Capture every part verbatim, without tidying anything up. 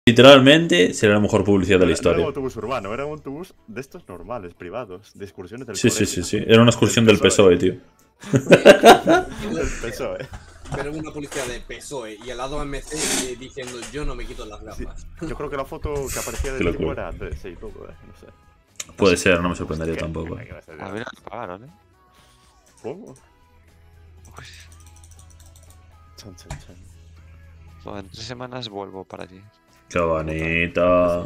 Literalmente será la mejor publicidad de la No historia. era un autobús urbano, era un autobús de estos normales, privados, de excursiones del Sí, colegio. sí, sí, sí. Era una excursión del P S O E, tío. Del P S O E. Pero una publicidad de P S O E y al lado M C diciendo yo no me quito las gafas. Sí, yo creo que la foto que aparecía Qué del tipo locura. era Andrés y todo, eh, no sé. Puede ser, no me sorprendería ¿Qué? tampoco. ¿Qué vas a hacer? A ver, la pagaron, ¿eh? ¿Cómo? Uy, Chan, chan, chan. no, en tres semanas vuelvo para allí. Qué bonita.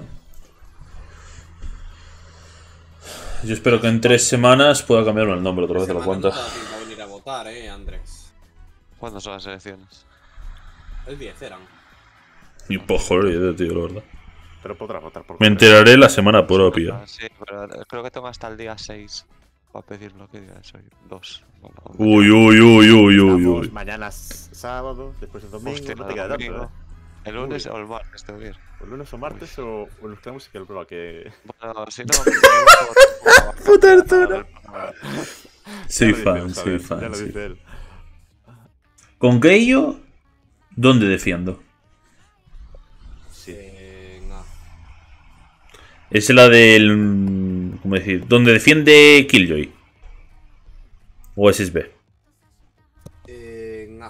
Yo espero que en tres semanas pueda cambiarme el nombre otra vez de la cuenta. No te da tiempo a venir a votar, eh, Andrés. ¿Cuándo son las elecciones? El diez eran. Ni por idea, tío, la verdad. Pero podrás votar por Me correo. enteraré la semana propia. Ah, sí, pero creo que tengo hasta el día seis para pedir lo que día es hoy. Dos. Bueno, Uy, uy, uy, uy, uy, Estamos uy. mañana s- sábado, después el domingo, hostia, no te queda tanto, domingo. eh. El lunes Uy. o el martes tengo que ir. O lunes o martes o, o nos quedamos en el prueba que... Bueno, si no, me Puta Arturo. Ya Soy lo fan, dice, soy ya fan. lo sí. dice él. Con Keio, ¿dónde defiendo? Sí. Eh, nah. Es la del. ¿Cómo decir? ¿Dónde defiende Killjoy? ¿O es S B? Eh, nah.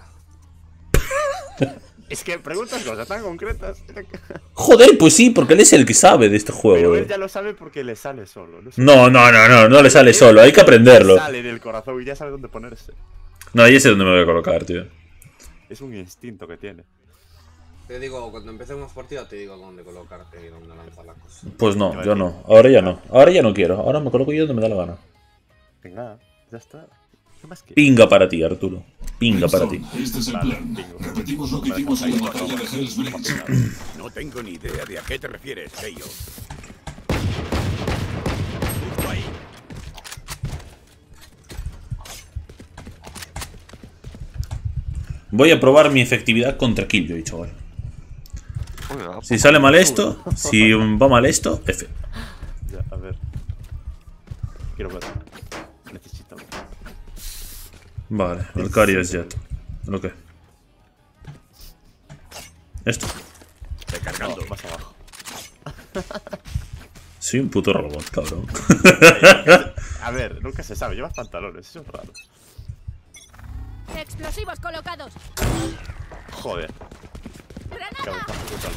Es que preguntas cosas tan concretas. Joder, pues sí, porque él es el que sabe de este Pero juego. él ya lo sabe porque le sale solo. No, sé. No, no, no, no, no le sale Él- solo, hay que él aprenderlo. Sale del corazón y ya sabe dónde ponerse. No, ya sé dónde me voy a colocar, tío. Es un instinto que tiene. Te digo, cuando empecemos partida te digo dónde colocarte y dónde lanzar la cosa. Pues no, yo no. Ahora ya no. Ahora ya no quiero. Ahora me coloco yo donde me da la gana. Venga, ya está. ¿Qué más quieres? Pinga para ti, Arturo. Pinga para ti. Este es el Vale, plan. bingo. Repetimos lo que hicimos en la batalla de Hell's Bridge. No tengo ni idea de a qué te refieres, Keio. Justo ahí. Voy a probar mi efectividad contra Killjoy, chaval. Uy, va, Si sale mal esto, si va mal esto, F. Ya, a ver. Quiero ver. Necesito ver. Vale, Valkyria es Jet. ¿Lo qué? Esto. Recargando. No, más abajo. Soy un puto robot, cabrón. A ver, nunca se sabe. Llevas pantalones, eso es raro. Explosivos colocados. Joder. Granada. Cabezazo brutal.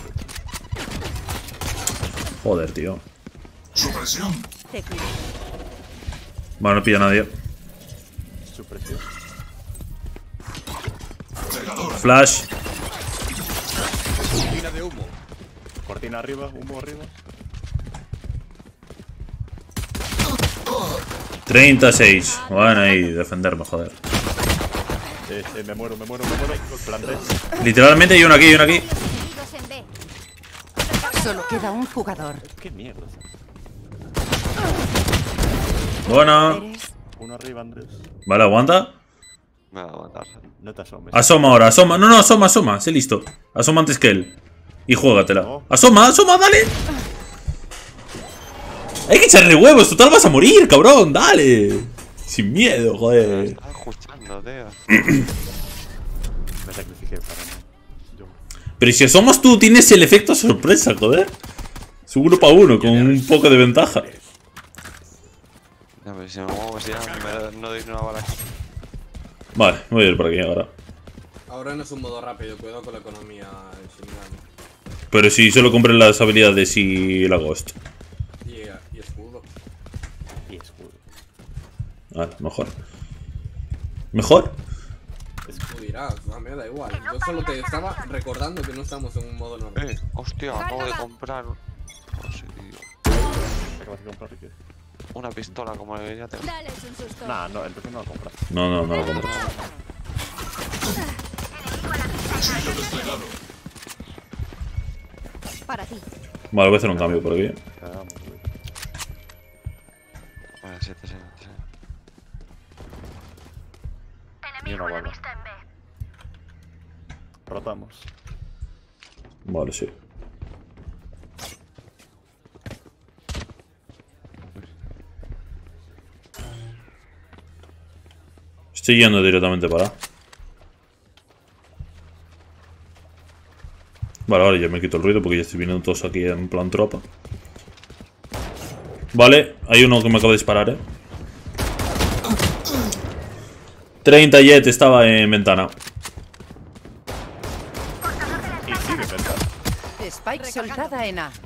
Joder, tío. Supresión. Te cuido. Vale, no pilla a nadie. Supresión. Cegador. Flash. Cortina de humo. Cortina arriba, humo arriba. treinta y seis. Bueno, ahí, defenderme, joder. Eh, eh, me muero, me muero, me muero. Planté. Literalmente hay uno aquí, hay uno aquí. Enemigos en B. Solo queda un jugador. ¿Qué mierda? Bueno. Eres Uno arriba, Andrés. Vale, aguanta. me va a matar. No te asomes. Asoma ahora, asoma. No, no, asoma, asoma. Sé listo. Asoma antes que él. Y juégatela. No. Asoma, asoma, dale. Hay que echarle huevos, total vas a morir, cabrón. Dale. Sin miedo, Me joder. estaba escuchando, tío. Me sacrifiqué para no. Yo. Pero si asomas tú, tienes el efecto sorpresa, joder. Es un uno para uno, con un poco de ventaja. No, pero si me muevo, si ya me, no doy una bala. Vale, voy a ir por aquí ahora. Ahora no es un modo rápido, cuidado con la economía en Shinigami. Pero si solo compré las habilidades y el Ghost. Y, y escudo. Y escudo. Vale, mejor. ¿Mejor? Tú dirás, a mí me da igual. Yo solo te estaba recordando que no estamos en un modo normal. Eh, hostia, acabo de comprar. No sé, tío. Acabas de comprar qué. Una pistola como la que ya tengo. Dales un susto. Nah, no, entonces no lo compras. No, no, no lo compro. Cuchillo desplegado. Para ti. Vale, voy a hacer un cambio por aquí. Cagamos, güey. Vale, siete, siete, siete. Ni una bala. Rotamos. Vale, sí. Estoy yendo directamente para. Vale, vale, ya me quito el ruido porque ya estoy viendo todos aquí en plan tropa. Vale, hay uno que me acaba de disparar, eh. treinta Jet estaba en ventana. Y sí, de verdad. Spike soltada en A.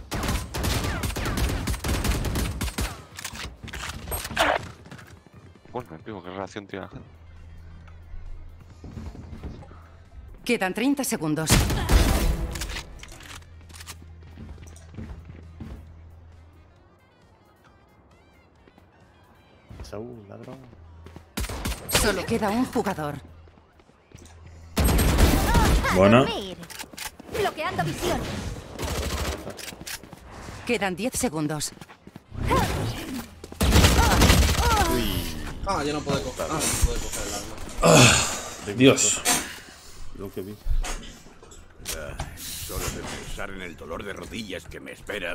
Bueno, digo, ¿qué relación tiene la gente? Quedan treinta segundos. Saúl, ladrón. Solo queda un jugador. Buena. Bloqueando visión. Quedan diez segundos. Ah, ya no puedo coger. Ah, no puedo coger el arma. Dios. Lo que vi. Ah, solo de pensar en el dolor de rodillas que me espera.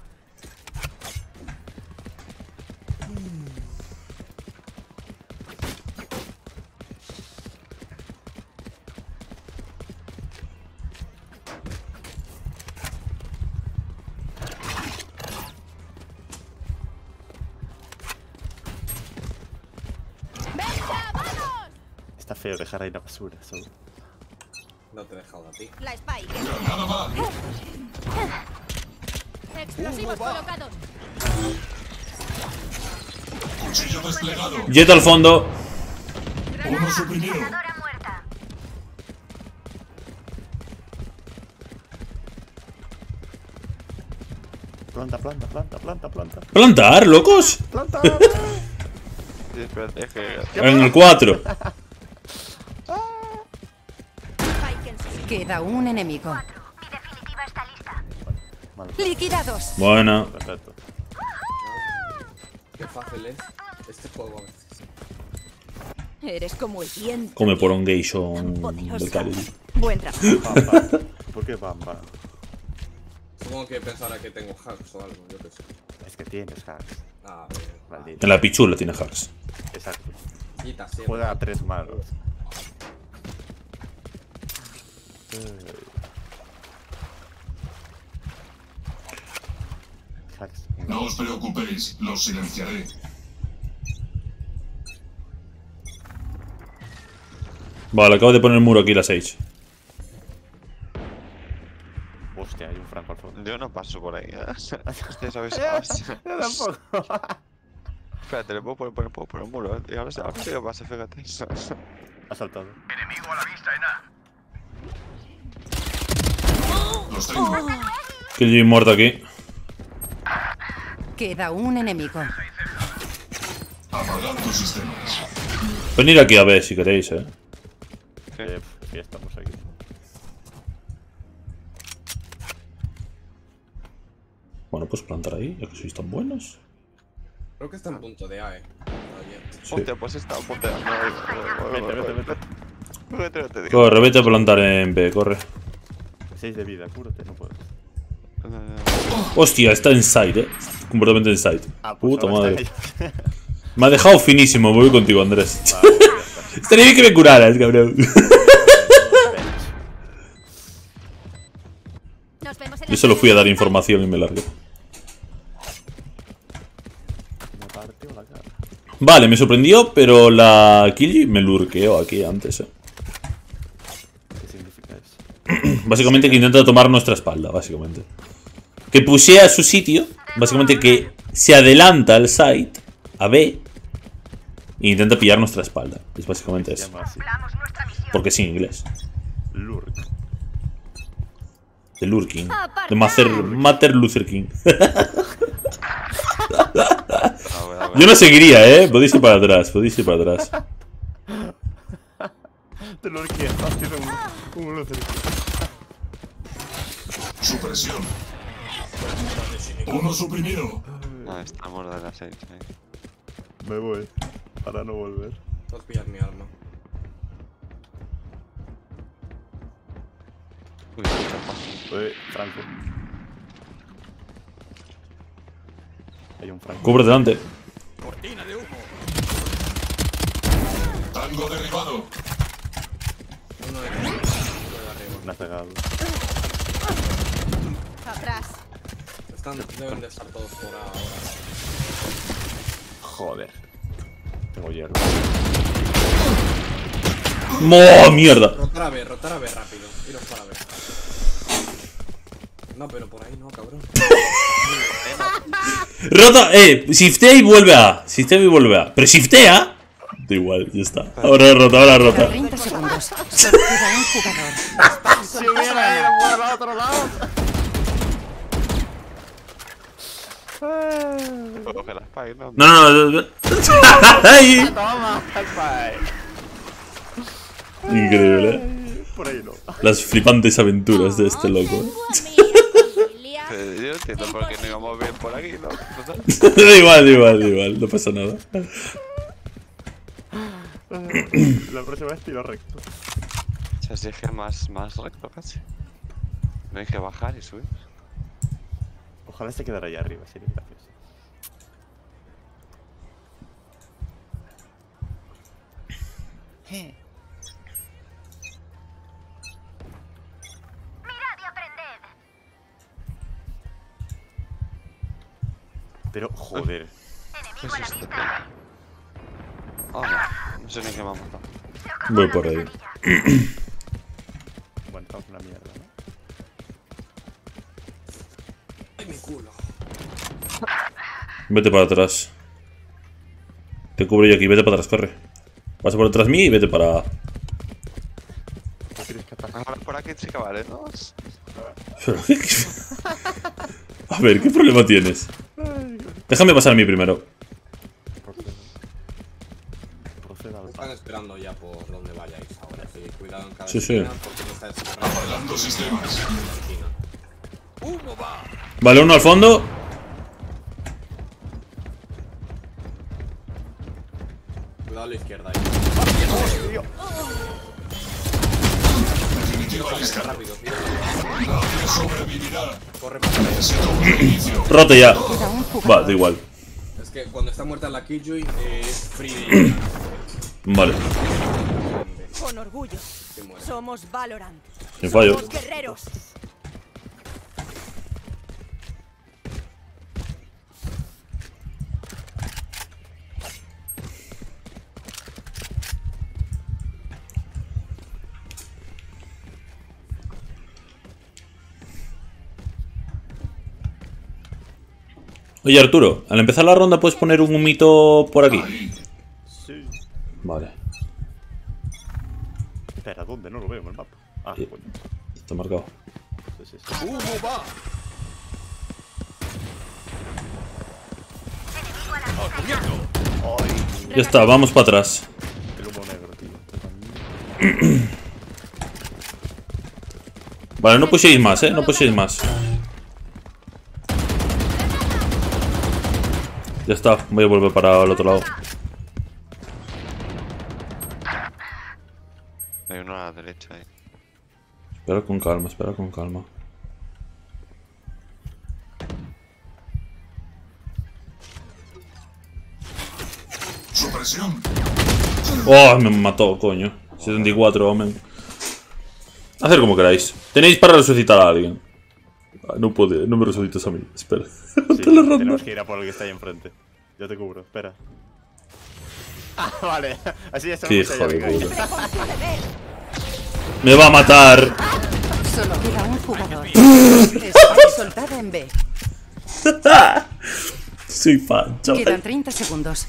Está feo dejar ahí la basura, Saúl. No te he dejado a ti. La Spike. Nada más. Explosivos colocados. Cuchillo desplegado. Jet al fondo. Uno suprimido. Planta, planta, planta, planta, planta. ¿Plantar, locos? ¡Planta! Sí, espérate, es que... En el cuatro. Queda un enemigo. Mi definitiva está lista. Vale, Liquidados. Buena. perfecto. Qué fácil es este juego a veces. Eres como el viento. Come por un geishon poderoso. de Cali. Buen trabajo. Bam, bam. ¿Por qué bam, bam? Supongo que pensará que tengo hacks o algo, yo qué sé. Es que tienes hacks. Ah, bien. Maldito. En la pichula tiene hacks. Exacto. Quita siempre. Juega a tres manos. Hacks. No os preocupéis, los silenciaré. Vale, acabo de poner el muro aquí, la seis. Hostia, hay un franco al fondo. Yo no paso por ahí. ¿eh? Hostia, ¿sabes? Yo tampoco. Espérate, le puedo poner, poner, puedo poner un muro, ¿eh? Y a ver si a ver si qué pasa, fíjate. Ha saltado. Los tengo. Killjoy muerto aquí. Queda un enemigo. Apagando sistemas. Venid aquí a ver si queréis, eh. Eh, pf, ya estamos aquí. Bueno, pues plantar ahí, ya que sois tan buenos. Creo que está en punto de A, eh. Ayer. Sí. Hostia, pues está, ponte. Vete, vete, vete. Vete, vete, digo. Corre, vete a plantar en B, corre. seis de vida, cúrate, no puedo. Hostia, está inside, eh. Completamente inside. Ah, pues Puta ahora madre. está ahí. Me ha dejado finísimo, voy contigo, Andrés. Vale, ya está. Estaría bien que me curaras, cabrón. Nos vemos en Yo la solo fui a dar información y me largué. Me partió la cara. Vale, me sorprendió, pero la Killjoy me lurqueó aquí antes, eh. ¿Qué significa eso? Básicamente que intenta tomar nuestra espalda, básicamente. Que pusea su sitio, básicamente que se adelanta al site, a B, e intenta pillar nuestra espalda. Es básicamente Se eso. llama así. Porque es en inglés. Lurk. De Lurking. De Mater, Mater Luther King. Yo no seguiría, eh. Podéis ir para atrás, podéis ir para atrás. Te lo quiero, tiene un, un lucer. Supresión. Uno suprimido. Ah, estamos de las seis, eh. Me voy, para no volver. Puedes pillar mi arma. Uy, qué chapa. Oye, Franco. Hay un Franco. Cubre delante. Cortina de humo. Tango derribado. Uno de uno de arriba. Me ha pegado. atrás. Están, deben de estar todos por ahora. Joder. Tengo hierro. ¡Oh, mierda! Rotar a B, rotar a B rápido. Iros para B. No, pero por ahí no, cabrón. Rota, eh, shiftea y vuelve a. Shiftea y vuelve a. Pero shiftea. Da igual, ya está. Ahora rota, ahora rota. treinta segundos. Solo queda un jugador. Si hubiera ido por el otro lado. Coge la spike, ¿no? No, no, no. Ay. Toma, Spike. Increíble, ¿eh? Por ahí no. Las flipantes aventuras de este loco. Eh, Yo entiendo por qué no íbamos bien por aquí, ¿no? Da igual, da igual, da igual, no pasa nada. La próxima vez tiro recto. O sea, si es que más, más recto casi. No hay que bajar y subir. Ojalá se quedara ahí arriba, sería gracioso. Pero, joder. ¿Qué es esto, tío? Oh, no. No sé ni qué me ha matado. Voy por ahí. Bueno, estamos una mierda, ¿no? Ay, mi culo. Vete para atrás. Te cubro yo aquí, vete para atrás, corre. Pasa por detrás mí y vete para. ¿Qué quieres que ataque? Ahora por aquí sí que vale, ¿no? Pero, ¿qué- qué- A ver, ¿qué problema tienes? Déjame pasar a mí primero. Proceda. Proceda al Están esperando ya por donde vayáis ahora. Sí, cuidado en cada Sí, sí. esquina porque no está descargando. Apagando sistemas. Esquina. Vale, uno al fondo. Cuidado a la izquierda ahí. Definitiva lista. Rápido, tío. Nadie sobrevivirá. Corre para allá. Necesito un inicio. Rote ya. Queda un Va, jugador. da igual. Es que cuando está muerta la Killjoy eh, es free. Vale, Con orgullo. Se muere. Somos Valorant. sin fallo. Somos guerreros. Oye, Arturo, al empezar la ronda puedes poner un humito por aquí. Sí. Vale, Espera, ¿dónde? No lo veo en el mapa. Ah, Sí. coño. está marcado. Sí, sí, sí. Ya está, vamos para atrás. El humo negro, tío. Vale, no pushéis más, eh, no pushéis más. Ya está, voy a volver para el otro lado. Hay uno a la derecha ahí. Espera con calma, espera con calma. Supresión. Oh, me mató, coño. setenta y cuatro, hombre. Hacer como queráis. Tenéis para resucitar a alguien. Ah, no puede, no me resucites a mí. Espera. Sí, Te la ronda. tenemos que ir a por el que está ahí enfrente. Yo te cubro, espera. Ah, vale. Así ya Qué sabemos que hijo hay de alguien puta. ahí. Me va a matar. Solo queda un jugador. Spike soltada en B. Soy fan, chaval. Quedan treinta segundos.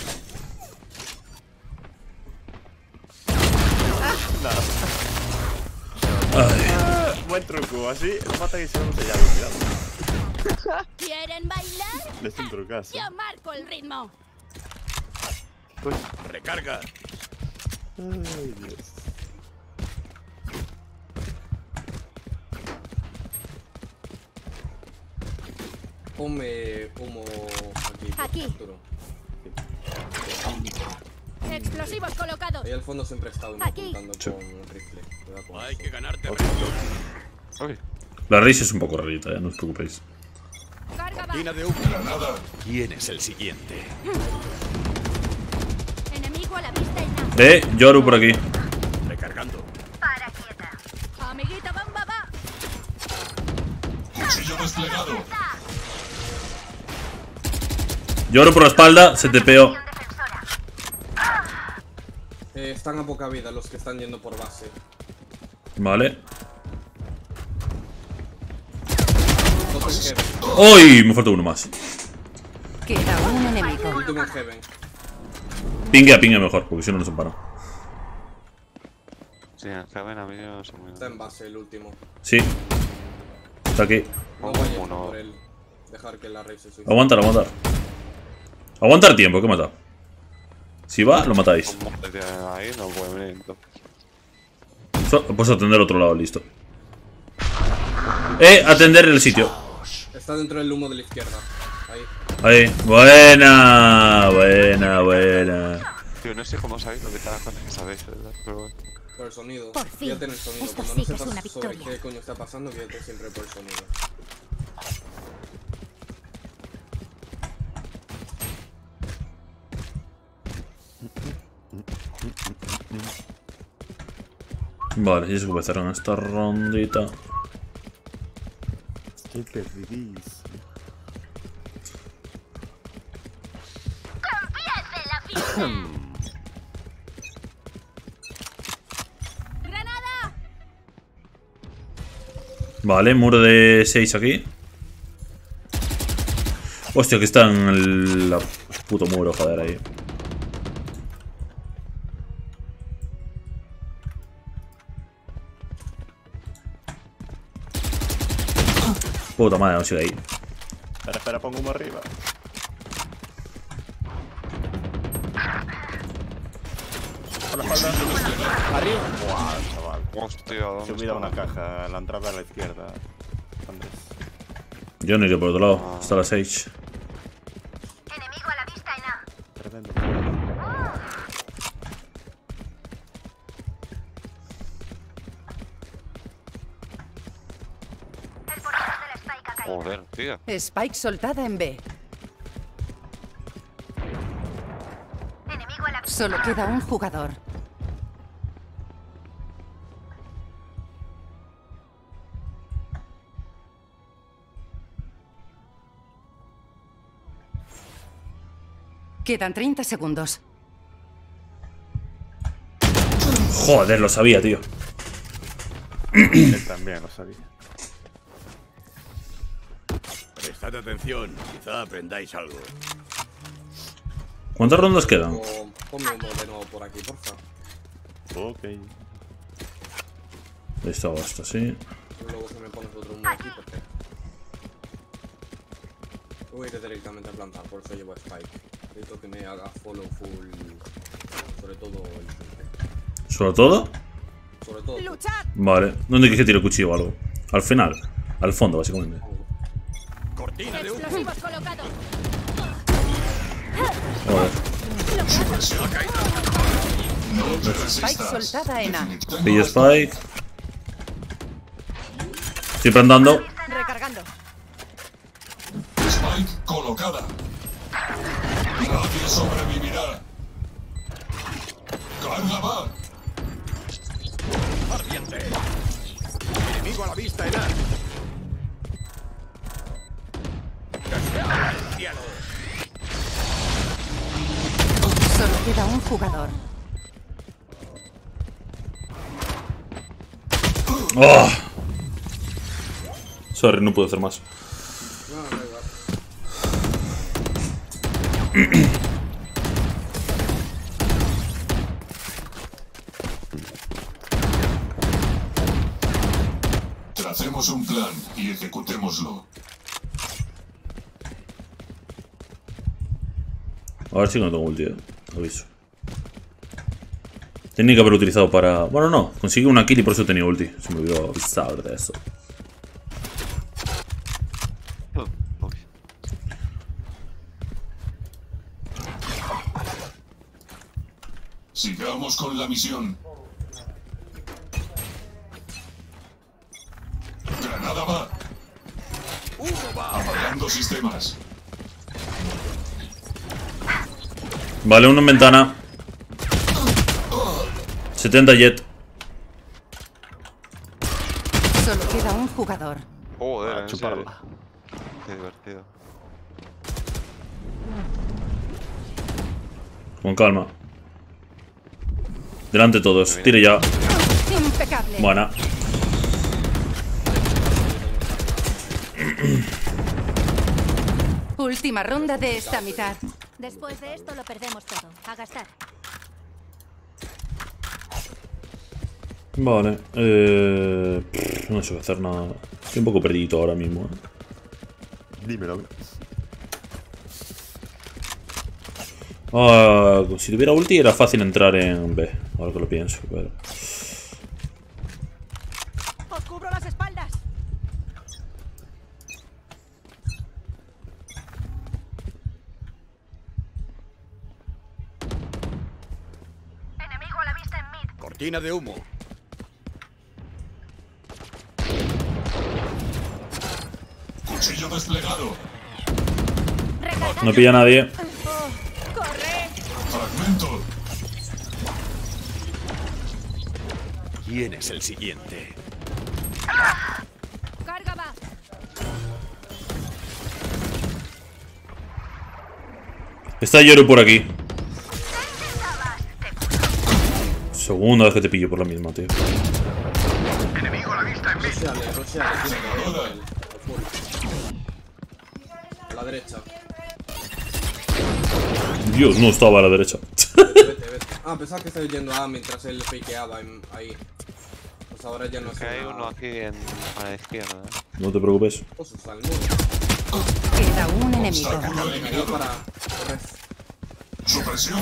Buen truco, así lo mata y se lo ya cuidado. ¿Quieren bailar? Es un trucazo. Yo marco el ritmo. Recarga. Ay, Dios. Ponme humo aquí. Aquí. Arturo. Explosivos colocados. Ahí al fondo siempre he estado Aquí. apuntando con un rifle. Cuidado con Hay eso. que ganarte. Uy, La risa es un poco rarita, ya no os preocupéis. Carga va. Cortina de humo. Granada. ¿Quién es el siguiente? Enemigo a la vista y nada. Eh, Yoru por aquí. Recargando. Amiguita, bamba, va. Cuchillo desplegado. Lloro por la espalda, se te peó. Eh, están a poca vida los que están yendo por base. Vale. Dos en Heaven. ¡Uy! Me falta uno más. Queda un enemigo. Último en Heaven. Pinguea, pinguea mejor, porque si no nos separan. Sí, en Heaven a mí no se me Está en base el último. Sí. Está aquí. No vayas Uno. por él. Dejar que la rey se suicide. Aguantar, aguantar. Aguantar tiempo, que mata. Si va, lo matáis. Ahí no puede venir entonces. So- Pues atender otro lado, listo. Eh, atender el sitio. Está dentro del humo de la izquierda. Ahí. Ahí. Buena, buena, buena. Tío, no sé cómo sabéis lo que está pasando, que sabéis, ¿verdad? Pero bueno. Por el sonido. Por fin. Fíjate en el sonido. Esta Cuando sí no que es sepas una sobre victoria. qué coño está pasando, fíjate siempre por el sonido. Vale, y eso que empezaron esta rondita. Qué perdidís. ¡Granada! Vale, muro de seis aquí. Hostia, que está en el la puto muro, joder, ahí. Puta madre, no sigue ahí. Espera, espera, pongo uno arriba. Por la espalda. Arriba. Buah, chaval. Hostia, Se ¿dónde olvida está? una caja, la entrada a la izquierda. Andrés. Yo no iré por otro lado, hasta las seis. Enemigo a la vista en A. Tremendo. El portador de la Spike ha caído. Joder, tío. Spike soltada en B. Enemigo a la vista. Solo queda un jugador. Quedan treinta segundos. Joder, lo sabía, tío. Él también lo sabía. Prestad atención, quizá aprendáis algo. ¿Cuántas rondas quedan? O ponme humo de nuevo por aquí, porfa. Ok. Listo, esto sí. Luego se me pones otro humo aquí porque... Voy a ir directamente a plantar, por eso llevo a Spike. Necesito que me haga follow full... Sobre todo el... ¿Sobre todo? Sobre todo... ¡Luchad! Vale. ¿Dónde quieres que tire el cuchillo o algo? Al final. Al fondo, básicamente. Cortina de humo. Explosivos colocados. Joder. Spike soltada en A. Pillo Spike. Estoy plantando. Recargando. Spike colocada. Nadie sobrevivirá. Carga va. Ardiente. Enemigo a la vista en A. Cielo. Solo queda un jugador. ¡Oh! Sorry, no puedo hacer más. No, da igual. Tracemos un plan y ejecutémoslo. A ver si no tengo ulti, eh. Aviso. Tenía que haber utilizado para... Bueno, no. Conseguí una kill y por eso tenía ulti. Se me olvidó avisar de eso. Uy. Sigamos con la misión. Granada va. Apagando sistemas. Vale, uno en ventana. setenta jet. Solo queda un jugador. Joder, A en serio. chuparla. Qué divertido. Con calma. Delante todos. Tire ya. Impecable. Buena. Última ronda de esta mitad. Después de esto lo perdemos todo. A gastar. Vale. Eh, pff, no sé hacer nada. Estoy un poco perdido ahora mismo. ¿eh? Dímelo. Ah, si tuviera ulti era fácil entrar en B. Ahora que lo pienso. Pero... ¡Os cubro las espaldas! Enemigo a la vista en mid. Cortina de humo. Cuchillo desplegado. No pilla a nadie. Fragmento. ¿Quién es el siguiente? Carga va. Está Yoru por aquí. Segunda vez que te pillo por la misma, tío. Rocheale, rocheale, tiene que haber él, al full. A la derecha. Dios, no estaba a la derecha. Vete, vete. Ah, pensaba que estaba yendo A mientras él fakeaba en- ahí. Pues ahora ya no Que sé hay nada. uno aquí en, a la izquierda. ¿eh? No te preocupes. Pues usa el muro. Queda un enemigo. Obstáculo Venga, yo eliminado. para... correr. Supresión.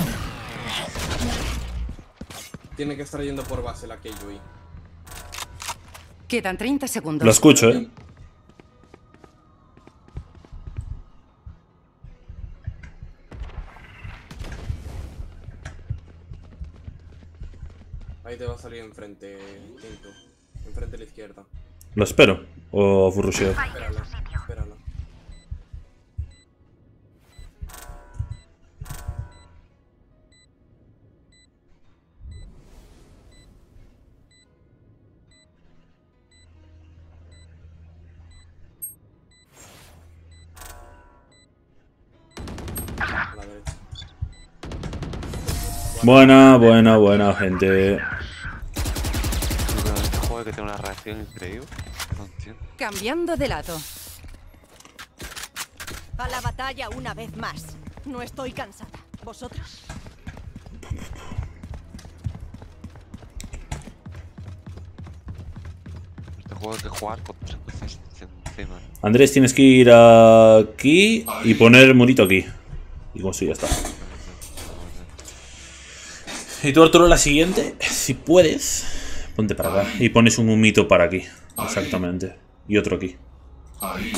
Tiene que estar yendo por base la Killjoy. Quedan treinta segundos. La escucho, eh. Ahí te va a salir enfrente, Tinto. Enfrente a la izquierda. La espero. O furrusheo. Espérala, espérala. A la derecha. Buena, buena, buena, gente. Pero este juego que tiene una reacción increíble. No entiendo. Cambiando de lado. A la batalla una vez más. No estoy cansada. ¿Vosotros? Este juego hay que jugar con tres veces encima. Andrés, tienes que ir aquí y poner el murito aquí. Y con eso ya está. Y tú, Arturo, la siguiente, si puedes, ponte para acá. Y pones un humito para aquí. Exactamente. Y otro aquí. Ahí.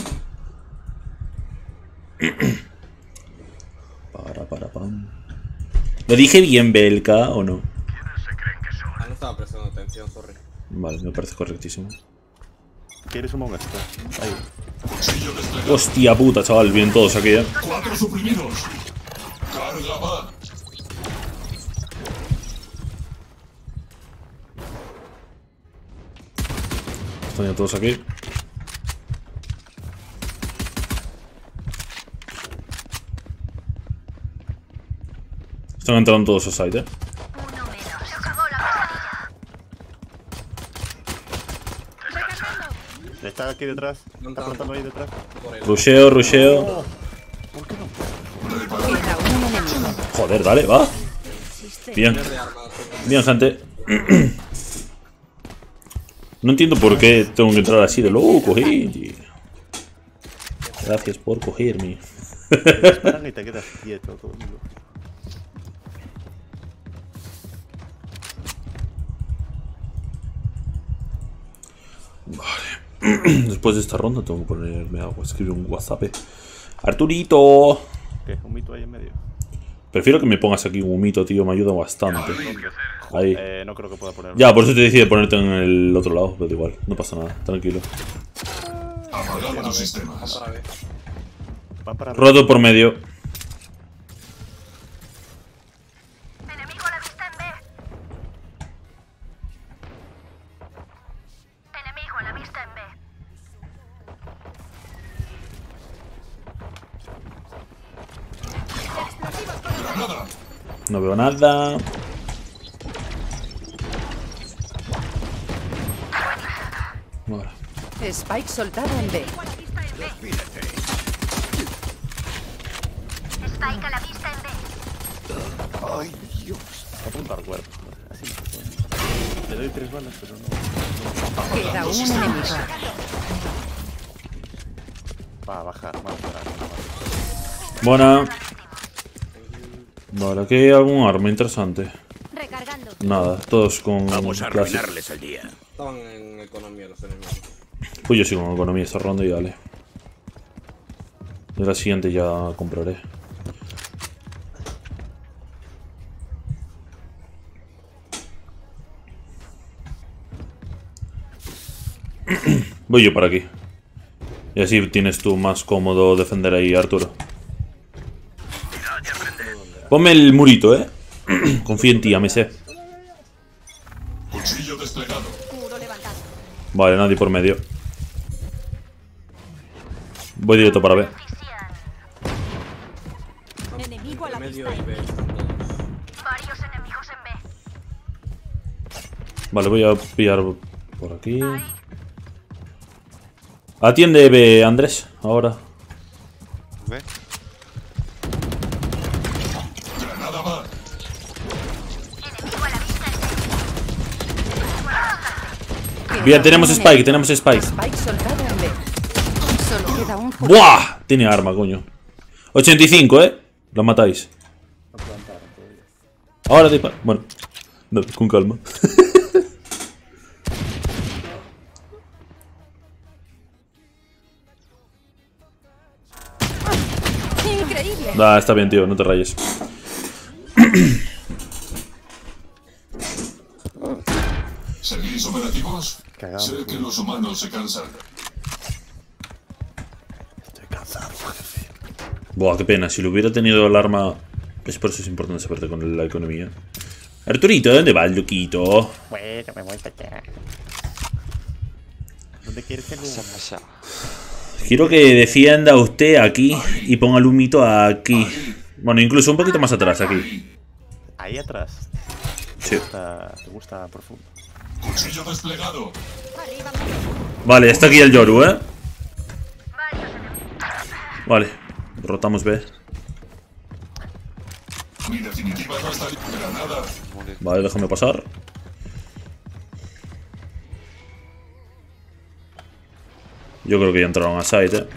Para, para, pam. ¿Lo dije bien, Belka, o no? Ah, no estaba prestando atención, sorry. Vale, me parece correctísimo. ¿Quieres un momento? Ahí. Cuchillo desplegado. Hostia puta, chaval, bien todos aquí, eh. Cuatro suprimidos. Carga va. Están ya todos aquí. Están entrando todos a site, eh. Uno menos. Se acabó la pesadilla. Recargando. Está aquí detrás. No Está tanto. plantando ahí detrás. Por él. Rusheo, rusheo. Queda un enemigo. Joder, dale, va. Bien. Pierde armas. Bien, gente. No entiendo por qué tengo que entrar así de loco, gente. Gracias por cogerme. Te disparan y te quedas quieto todo el mundo. Después de esta ronda tengo que ponerme algo, escribir un WhatsApp. Arturito. ¿Qué? ¿Un mito ahí en medio? Prefiero que me pongas aquí un humito, tío, me ayuda bastante. Ahí. Eh, no creo que pueda ponerlo. Ya, por eso te decía ponerte en el otro lado, pero igual, no pasa nada, tranquilo. Apagando Van sistemas. para ver. Van para Roto por medio. Enemigo a la vista en B. Enemigo a la vista en B. No veo nada. Vale. Spike soltada en B. Spike a la vista en B. Ay, Dios. Voy a apuntar cuerpos. Así no se puede. Le doy tres balas, pero no. Queda un enemigo. Va a bajar, va a bajar. Buena. Vale, aquí hay algún arma interesante. Recargando. Nada, todos con Vamos a clase. arruinarles el día. Estaban en economía los enemigos. Pues yo sigo con economía esta ronda y dale. Y la siguiente ya compraré. Voy yo para aquí. Y así tienes tú más cómodo defender ahí, Arturo. Ponme el murito, eh. Confío en ti, A M C. Cuchillo desplegado. Muro levantado. Vale, nadie por medio. Voy directo para B. Enemigo a la En medio vista. y B están todos. Varios enemigos en B. Vale, voy a pillar por aquí. Atiende B, Andrés, ahora. ¿Ve? Granada va. Enemigo a la vista en B. Bien, tenemos Spike, tenemos Spike. Spike soltada en B. Solo queda un jugador. ¡Buah! Tiene arma, coño. ochenta y cinco, eh. Lo matáis. Ahora dispara. Bueno, no, con calma. Increíble. Ah, está bien, tío, no te rayes. ¿Seguís operativos? Cagado. Sé que los humanos se cansan. Estoy cansado, jefe. Buah, qué pena. Si lo hubiera tenido el arma. Es por eso es importante saberte con la economía. Arturito, ¿dónde va el loquito? Bueno, me voy para allá. ¿Dónde quieres que Pasa, lo pasa. Quiero que defienda usted aquí y ponga el humito aquí. Bueno, incluso un poquito más atrás, aquí. Ahí atrás. Sí. ¿Te gusta, te gusta profundo? Cuchillo desplegado. Arriba. Vale, está aquí el Yoru, ¿eh? Vale, rotamos B. Mi definitiva no está lista. Granada. Morir. Vale, déjame pasar. Yo creo que ya entraron a site, ¿eh?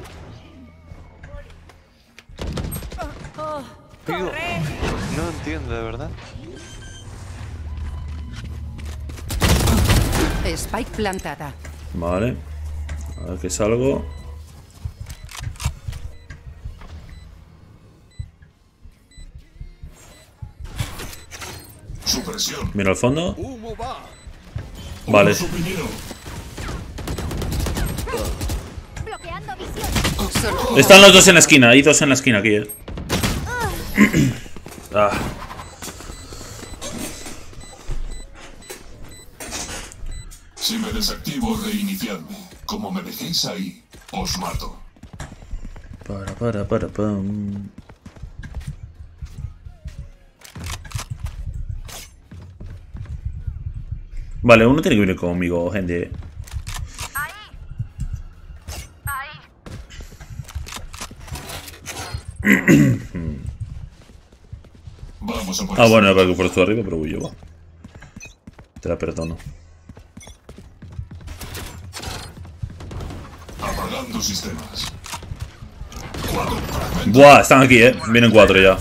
Tío, no entiendo, de verdad. Spike plantada. Vale. A ver que salgo. Supresión. Miro al fondo. ¡Humo va! Vale. Uno suprimido. Bloqueando visión. Solo Están los dos en la esquina. Hay dos en la esquina aquí, ¿eh? Ah. Si me desactivo, reiniciadme. Como me dejéis ahí, os mato. Para, para, para, pam. Vale, uno tiene que venir conmigo, gente. Ahí. Ahí. Vamos a por Ah, esto. bueno, era para que fueras tú arriba, pero voy yo, va. Te la perdono. Apagando sistemas. Cuatro fragmentos. Buah, están aquí, eh. Vienen cuatro ya.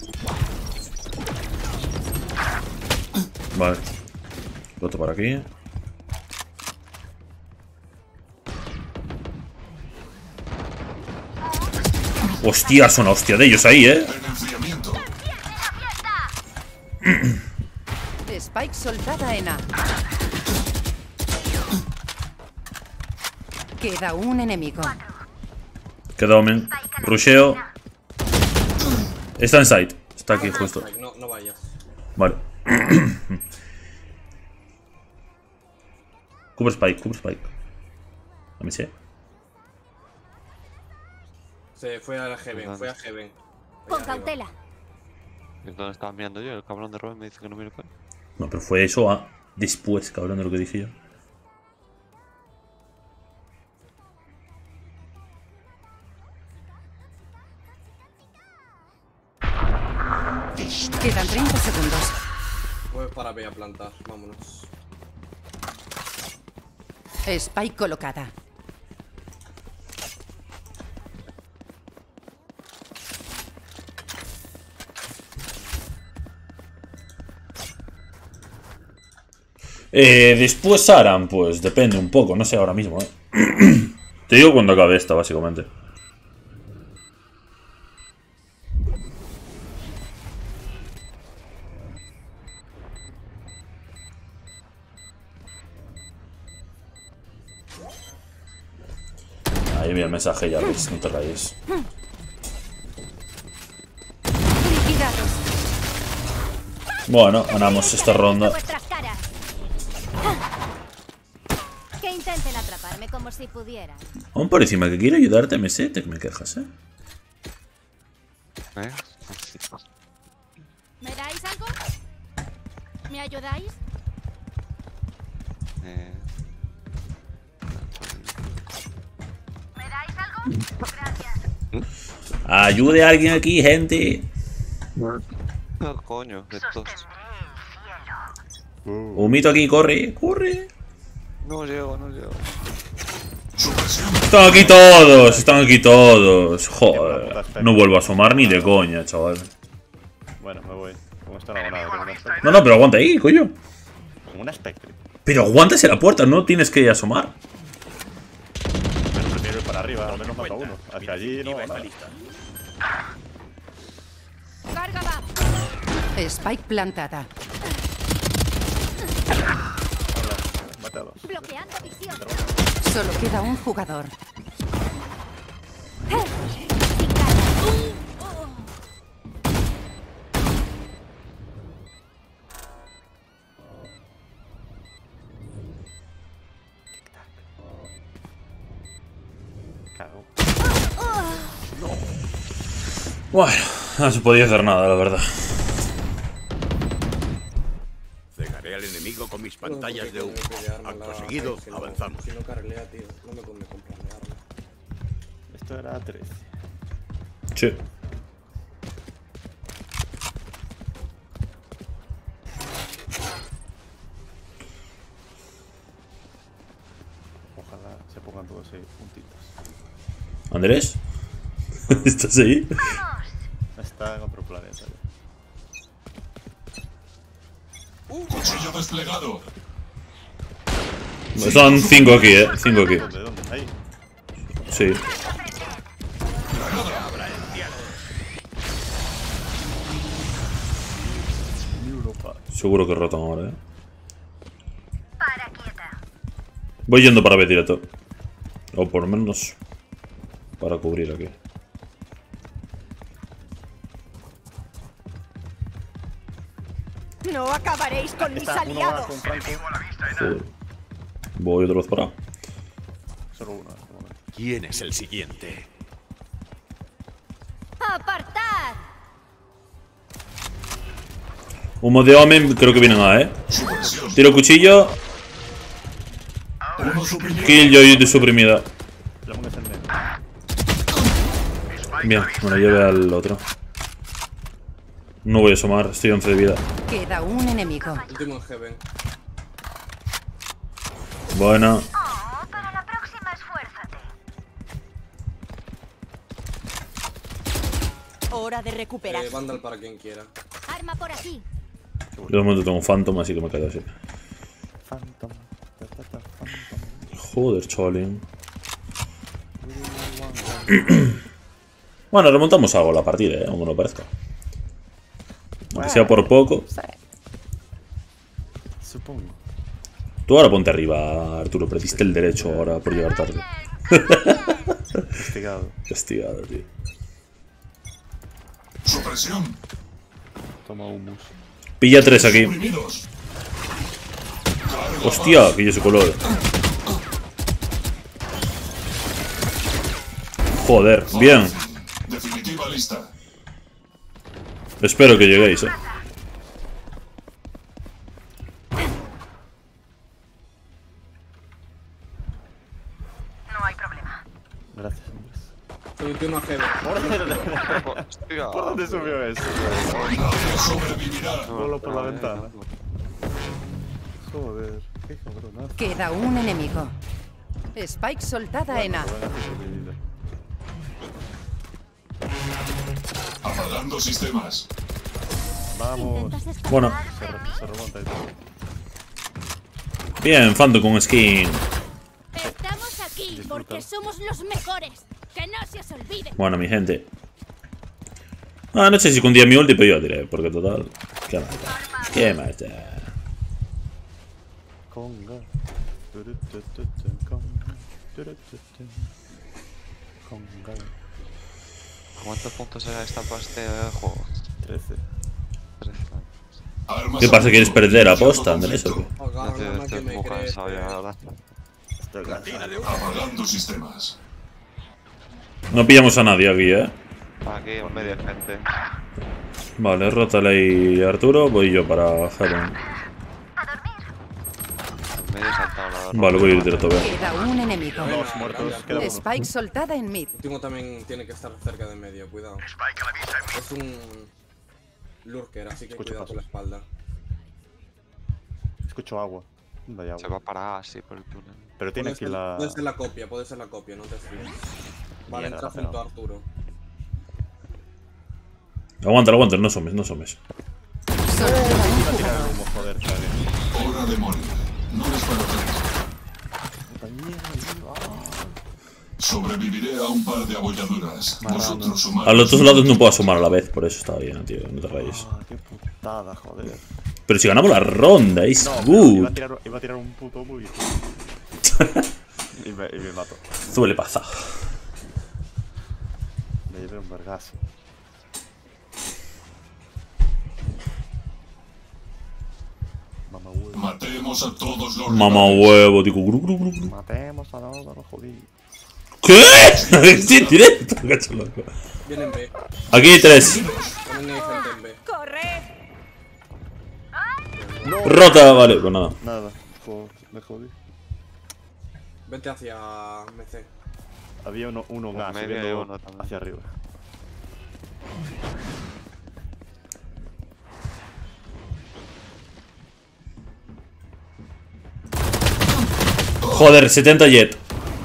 Vale. Roto para aquí. Hostia, son la hostia de ellos ahí, eh. En enfriamiento. Spike soltada en A. Queda un enemigo. Queda Omen. Rusheo. Está en site. Está aquí justo. Spike, no, no vayas. Vale. Cubre Spike, cubre Spike. A mí sí. Se fue a la Heaven, fue a Heaven. Con Ahí arriba. cautela. ¿Dónde estaba mirando yo? El cabrón de Robin me dice que no mire para ahí. No, pero fue eso a después, cabrón, de lo que dije yo. Quedan treinta segundos. Pues para B a plantar, vámonos. Spike colocada. Eh, después Aran, pues depende un poco, no sé ahora mismo, eh. Te digo cuando acabe esta, básicamente. Ahí mira el mensaje ya, ves, no te rayes. Liquidados. Bueno, ganamos esta ronda. Vuestras caras. Que intenten atraparme como si pudieran. Aún por encima que quiero ayudarte, me sé, te me quejas, eh. ¿Eh? ¿Me dais algo? ¿Me ayudáis? Eh... ¿Me dais algo? Gracias. Ayude a alguien aquí, gente. No, coño, estos... Humito aquí, corre, corre. No llego, no llego. Están aquí todos, están aquí todos. Joder, no vuelvo a asomar ni de coña, chaval. Bueno, me voy. Como esto no hago nada, tengo una Spectre. No, no, pero aguanta ahí, coño. Como una Spectre. Pero aguántase la puerta, no tienes que asomar. Pero prefiero ir para arriba, al menos mata uno. Hacia allí no hago nada. Carga va. Spike plantada. Mate a dos. Bloqueando visión. Solo queda un jugador. Cago. Bueno, no se podía hacer nada, la verdad. Cegaré al enemigo con mis pantallas de humo. Acto Acto seguido, avanzamos. Si no carrilea, tío, no me conviene comprarme arma. Esto era trece. Sí. Ojalá se pongan todos ahí puntitos. ¿Andrés? ¿Estás ahí? Está en otro planeta. Cuchillo desplegado. Son cinco aquí, eh. Cinco aquí. ¿Dónde? ¿Dónde? Ahí. Sí. Seguro que rotan ahora, eh. Para quieta. Voy yendo para B directo. O por lo menos para cubrir aquí. No acabaréis con mis Está uno más aliados. con Franco. Joder. Voy otra vez para. Solo uno. en este momento. ¿Quién es el siguiente? ¡Apartad! Humo de Omen, creo que vienen A, eh. Tiro cuchillo. Uno suprimido. Kill yo de suprimida. La pones en medio. Bien, bueno, lleve al otro. No voy a asomar, estoy once de vida. Queda un enemigo. Último en Heaven. Buena. Oh, para la próxima esfuérzate. Hora de recuperar. Eh, Vandal para quien quiera. Arma por aquí. Yo de momento tengo un Phantom, así que me quedo así. Phantom. Ta, ta, ta, Phantom. Joder, chavalín. Bueno, remontamos algo la partida, eh, aunque no parezca. Aunque sea por poco. Supongo. Tú ahora ponte arriba, Arturo. Perdiste el derecho ahora por llegar tarde. Castigado. Castigado, tío. Supresión. Toma humus. Pilla tres aquí. Suprimidos. Hostia, que yo ese color. Joder, bien. Definitiva lista. Espero que lleguéis, eh. No hay problema. Gracias, Andrés. Soy último jefe. Hostia. ¿Por dónde subió eso? Nadie sobrevivirá. Solo por la No, ventana. no, no. Joder, qué cabronazo. Queda un enemigo. Spike soltada en A. Apagando sistemas. Vamos. Bueno, Se, re- se remonta y todo. bien, Phantom con skin. Estamos aquí porque somos los mejores. Que no se os olvide. Bueno, mi gente. Ah, no sé si con día mi ulti, pero yo diré, porque total. ¿Qué más da? ¿Qué más da? Conga. Turutututun, conga. Turututun. Conga. ¿Cuántos puntos era esta para este juego? trece. trece. Armas ¿Qué pasa? a ¿Quieres punto. perder Iniciando aposta, Andrés, o qué? conflicto. Oiga, No te nada más que estoy me muy crees. cansado ya, la verdad. Estoy cansado. Apagando sistemas. No pillamos a nadie aquí, eh. Aquí en medio gente. Vale, Rótale y Arturo. Voy yo para Heaven. En medio saltado la verdad. Vale, voy a ir directo, vea. Queda un enemigo. Dos muertos, queda uno. Spike soltada en mid. El último también tiene que estar cerca de medio, cuidado. Es un lurker, así que Escucho cuidado con la pasos. espalda. Escucho agua. ¿Dónde hay Se agua? va para así por el túnel. Pero tiene Puede aquí ser, la... puede ser la copia, puede ser la copia, no te fíes. Vale, Mierda, entra pero- junto a Arturo. Aguanta, aguanta, no somes, no somes. Solo queda un Iba a tirar jugador. el humo, joder, cague. Hora de morir. No es para tanto. Puta mierda. Sobreviviré a un par de abolladuras. Vosotros humanos. A los dos lados no puedo asomar a la vez, por eso está bien, tío. No te rayes. Ah, qué putada, joder. Pero si ganamos la ronda, es No, pero iba good. a tirar, iba a tirar un puto buggy. y, me, y me mato. Suele pasar. Me llevé un vergazo. Mamá huevo. Matemos a todos los Mamá rivales. huevo, digo. Gru, gru, gru, gru. Matemos a todos los jodidos. ¿Qué? Sí, directo, cacho loco. Vienen B. Aquí hay tres. También hay gente en B. ¡Corre! Rota, vale, pues nada. Nada, jo- me jodí. Vete hacia M C. Había uno, uno en A, En medio subiendo hay uno también. hacia arriba. Joder, setenta jet.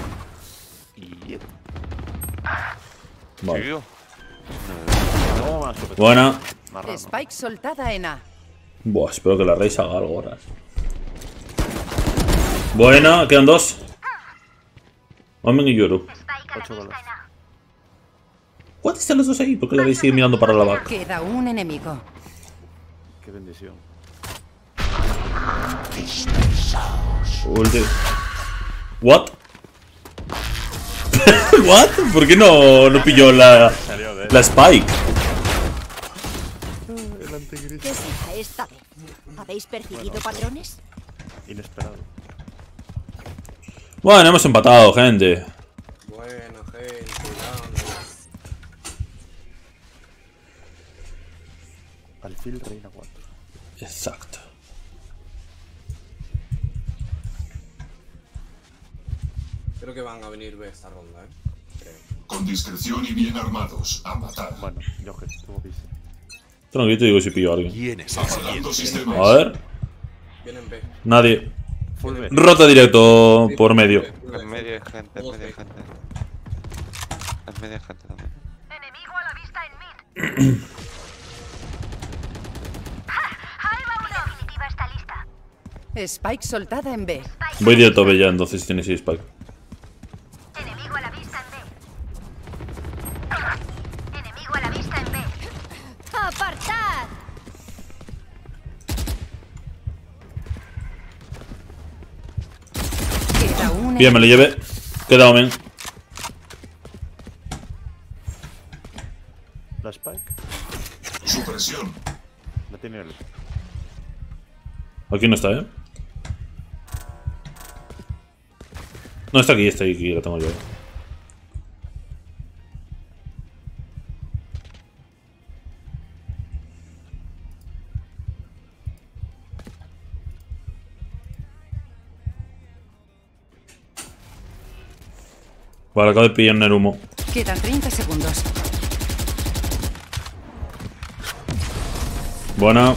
Vale. Tío. No, más chupeta. Buena. Marrano. Spike soltada en A. Buah, espero que la Reis haga algo ahora. Buena, quedan dos. Omen y Yoru. Ocho balas. ¿Cuántos están los dos ahí? ¿Por qué la Reis sigue mirando para la vaca? Queda un enemigo. Qué bendición. Ulti. ¿What? ¿What? ¿Por qué no, no pilló la, Salió de la Spike? el antigris. ¿Qué será esta vez? ¿Habéis percibido patrones? Inesperado. Bueno, hemos empatado, gente. Buena gente, cuidado. Alfil reina cuatro. Exacto. Creo que van a venir B esta ronda, eh. Creo. Con discreción y bien armados. A matar. Bueno, yo que estuvo bici. Tranquilo, te digo si pillo a alguien. ¿Quién es el Apagando siguiente? sistemas. A ver. Vienen B. Nadie. Full B. Rota directo por medio. B, En medio hay gente, en Todos medio hay B. gente. En medio hay gente también. Enemigo a la vista en mid. Ahí va uno. Definitiva está lista. Spike soltada en B. Voy directo a B ya, entonces si tienes seis pack. Enemigo a la vista en B. Enemigo a la vista en B. ¡Apartad! Queda un Bien, me lo enemigo. llevé. Queda Omen. La Spike Supresión. la tiene él. Aquí no está, ¿eh? No, está aquí, está aquí, la tengo yo. Vale, acabo de pillar un Nerumo. Quedan treinta segundos. Buena.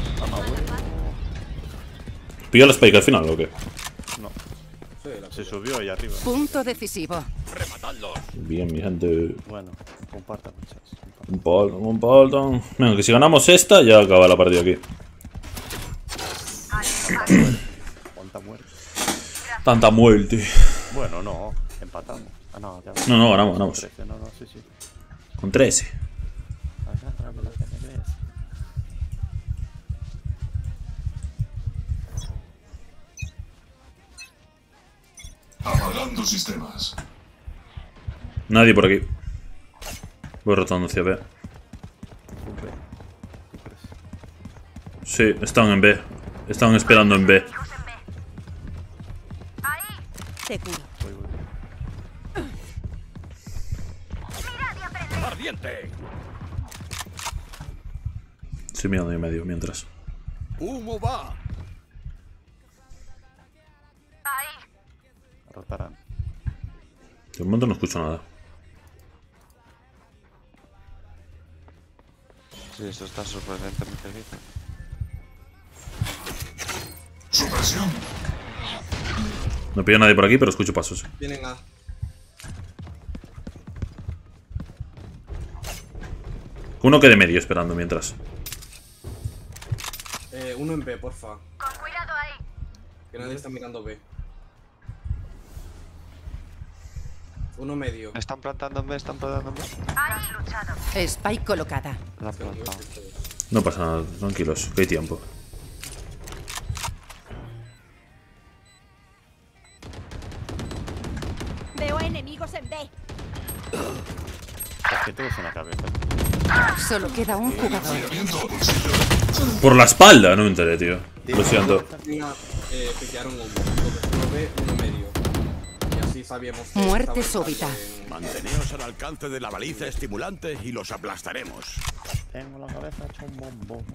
¿Pilló la Spike al final o qué? No. Sí, la Se subió ahí arriba. Punto decisivo. Bien, mi gente. Bueno, compartan, muchachos. Un polton, un polton. Venga, que si ganamos esta, ya acaba la partida aquí. ¿Cuánta muerte? Tanta muerte. Bueno, no. Empatamos. Ah, no, ya No, no, ganamos, ganamos. trece, no, no, sí, sí. Con trece. Agárrame la que me ves. Apagando sistemas. Nadie por aquí. Voy rotando hacia B. Sí, están en B. Están esperando en B. Te curo. ¡Ardiente! Estoy mirando en medio mientras. ¡Humo va! Rotarán. De momento no escucho nada. Sí, esto está sorprendentemente cerquita. Supresión. No pilla nadie por aquí, pero escucho pasos. Vienen A. Uno que de medio esperando mientras. Eh, uno en B, porfa. Con cuidado ahí. Que nadie está mirando B. Uno medio. Están plantando en B, están plantando en B. Spike colocada. La han plantado. No pasa nada, tranquilos, que hay tiempo. Veo enemigos en B. Es que todos en la cabeza. Solo queda un jugador. Por la espalda, no me enteré, tío. Lo siento. Mira, eh, piquearon uno. Entonces uno B, uno medio. Y así sabíamos que Muerte estaban súbita. en- Manteneos al alcance de la baliza estimulante y los aplastaremos. Tengo la cabeza hecha un bombón.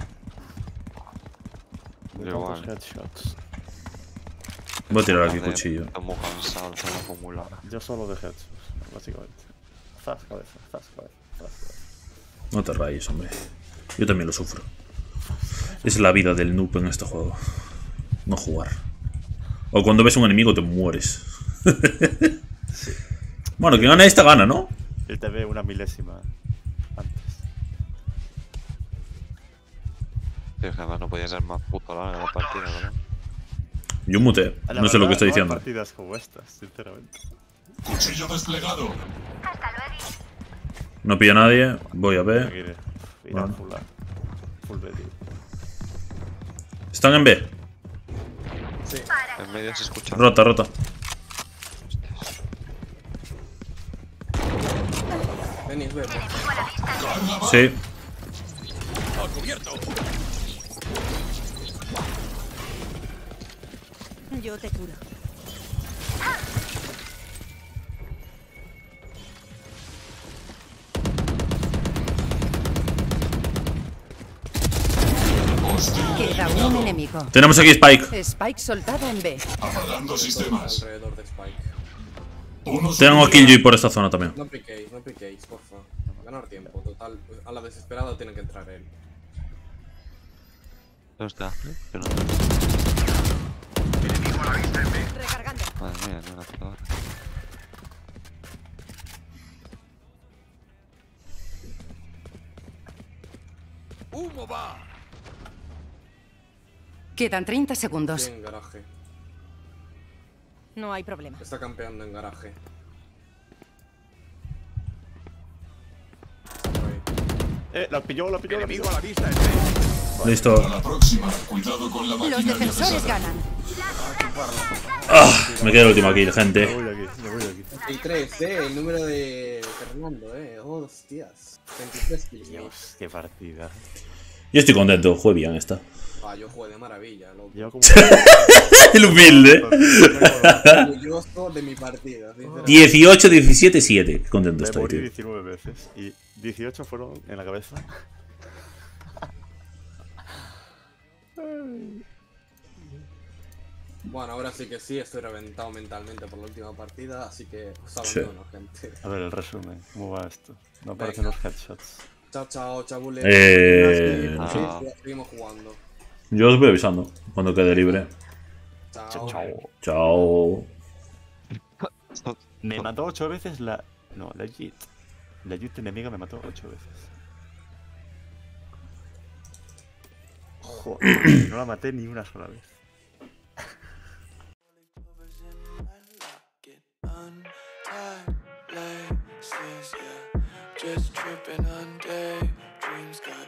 De Igual. tantos headshots. Voy a tirar aquí el Joder, cuchillo. Estoy muy cansado con la acumulada. Yo solo de headshots, básicamente. Zas cabeza, zas cabeza, zas cabeza. No te rayes, hombre. Yo también lo sufro. Es la vida del noob en este juego. No jugar. O cuando ves un enemigo te mueres. Bueno, quien gana esta gana, ¿no? Él te ve una milésima antes. Tío, que además no podía ser más puto larga la partida, ¿verdad? Yo muté. La No sé lo que verdad, estoy no hay diciendo. partidas como estas, sinceramente. Cuchillo desplegado. No pilla a nadie. Voy a Aquí ver. ir ir a Vale. full A. Full B, tío. Están en B. En medio se escucha. Rota, rota. Denis, B, porfa. Sí. ¡A cubierto! Yo te curo. Queda un enemigo. Tenemos aquí Spike. Spike soldado en B. Apagando sistemas. Alrededor de Spike. Uno Tengo a suprimido. Killjoy por esta zona también. No piquéis, no piquéis, porfa. Ganar tiempo, total. A la desesperada tiene que entrar él. ¿Dónde está? Que no. Recargando. Madre mía, no la puta hora. ¡Humo va! Quedan treinta segundos. Sí, en garaje. No hay problema. Está campeando en garaje. Eh, la pilló, la pilló, la pilló. Enemigo a la vista, este. Listo. A la próxima. Cuidado con la Los maquinaria defensores pesada. ganan. Ah, me queda el último kill, Me gente. voy de aquí, me voy de aquí. veintitrés, eh, el número de Fernando, eh. Hostias. veintitrés kills. Dios, qué partida. Yo estoy contento, jugué bien esta. Ah, yo jugué de maravilla, loco. Yo como... El humilde. Orgulloso de mi partida, sinceramente. dieciocho, diecisiete, siete. Qué contento Me estoy, morí tío. diecinueve veces y dieciocho fueron en la cabeza. Bueno, ahora sí que sí, estoy reventado mentalmente por la última partida, así que os Sí. abandono, gente. A ver, el resumen. ¿Cómo va esto? No aparecen Venga. los headshots. Chao, chao, chavule. Eh, Sí, sí. seguimos jugando. Yo os voy avisando cuando quede libre. Chao. Chao. Chao. Me mató ocho veces la... No, la Jit. La Jit enemiga me mató ocho veces. Joder, no la maté ni una sola vez. Just tripping on day dreams gone